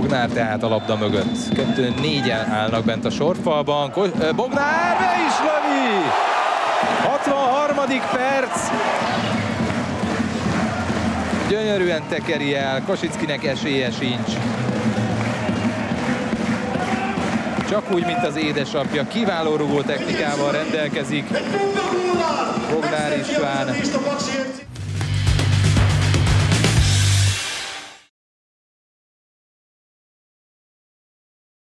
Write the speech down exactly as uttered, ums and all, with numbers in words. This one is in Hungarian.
Bognár tehát a labda mögött. kettő négyen állnak bent a sorfalban. Bognár be is lövi! hatvanharmadik perc. Gyönyörűen tekeri el, Kosickinek esélye sincs. Csak úgy, mint az édesapja, kiváló rugó technikával rendelkezik.